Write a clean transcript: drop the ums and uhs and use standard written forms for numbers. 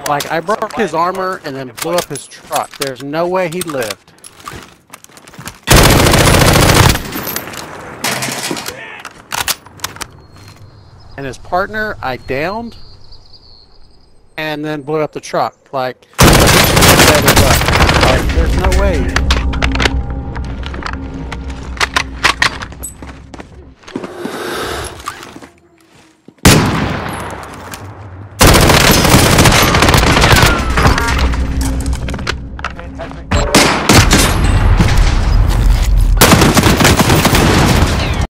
Like, I broke his armor and then blew up his truck. There's no way he lived. And his partner, I downed and then blew up the truck. Like, dead as well.